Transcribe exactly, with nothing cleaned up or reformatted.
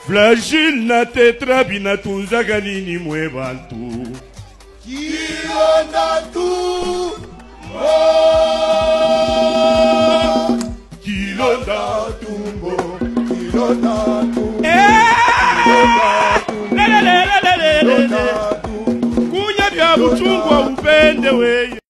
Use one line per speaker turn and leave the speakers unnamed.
Flagile na tetra binatunzaga nini mwe bantu.
Kilonda tu mo.
Kilonda tumbo.
Kilonda tumbo.
Kunya bya buchungwa upende weye.